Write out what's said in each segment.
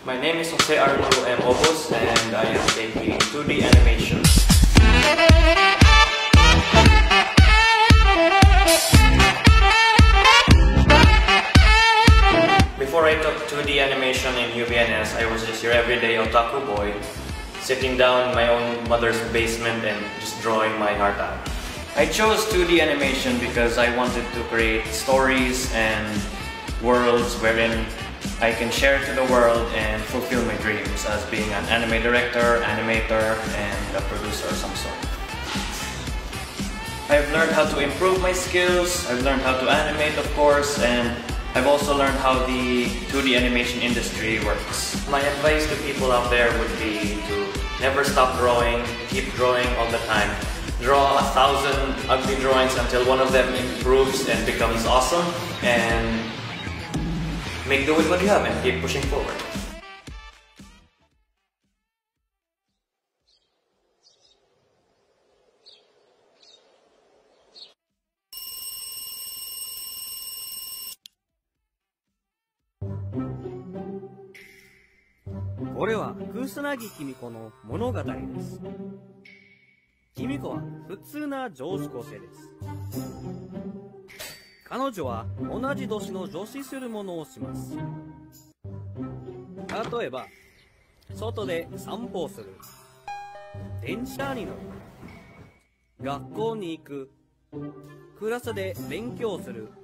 My name is Jose Arturo M. Obos and I am taking 2D animation. Before I took 2D animation in UBNS, I was just your everyday otaku boy, sitting down in my own mother's basement and just drawing my heart out. I chose 2D animation because I wanted to create stories and worlds wherein I can share to the world and fulfill my dreams as being an anime director, animator, and a producer of some sort. I've learned how to improve my skills, I've learned how to animate of course, and I've also learned how the 2D animation industry works. My advice to people out there would be to never stop drawing, keep drawing all the time. Draw 1,000 ugly drawings until one of them improves and becomes awesome, and make do with what you have and keep pushing forward. これはクスナギキミコの物語です。キミコは普通な女子高生です。彼女は同じ年の女子するものをします。例えば、外で散歩をする、電車に乗る、学校に行く、クラスで勉強する、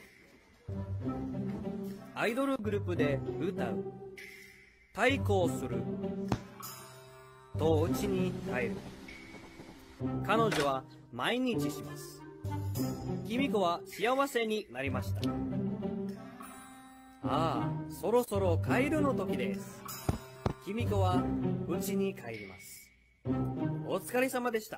アイドルグループで歌う、対抗する、と家に帰る。彼女は毎日します。キミコは幸せになりました。ああ、そろそろ帰るの時です。キミコは家に帰ります。お疲れ様でした。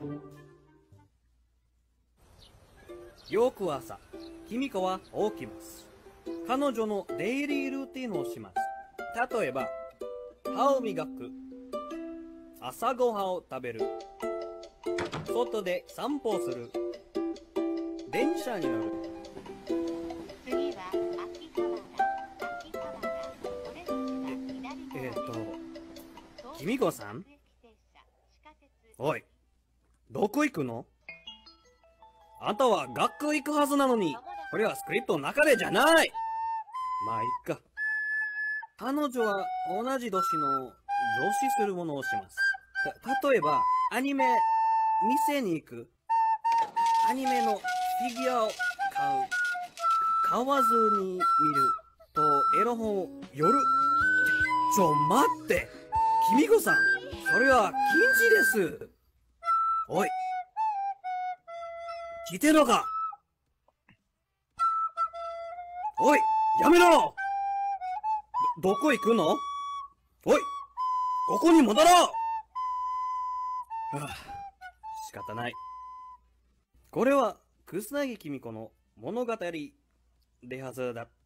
翌朝、キミコは起きます。彼女のデイリールーティンをします。例えば、歯を磨く、朝ごはんを食べる、外で散歩をする、電車に乗る。 次は秋葉原。秋葉原。オレンジが左側。 キミコさん？おい、どこ行くの？あんたは学校行くはずなのに、これはスクリプトの中でじゃない。まあ、いっか。彼女は同じ年の女子するものをします。例えば、アニメ、店に行く。アニメのフィギュアを買う。買わずに見る。と、エロ本を寄る。待って。キミコさん、それは禁止です。おい。聞いてんのか？おい、やめろ！どこ行くの？おい、ここに戻ろう！はあ、仕方ない。これは、クスナギキミコの物語ではずだった。